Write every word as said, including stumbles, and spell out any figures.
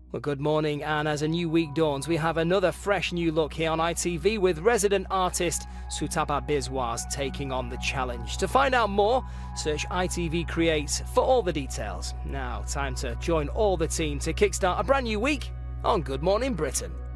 Well, good morning, and as a new week dawns, we have another fresh new look here on I T V with resident artist Sutapa Biswas taking on the challenge. To find out more, search I T V Create for all the details. Now, time to join all the team to kickstart a brand new week on Good Morning Britain.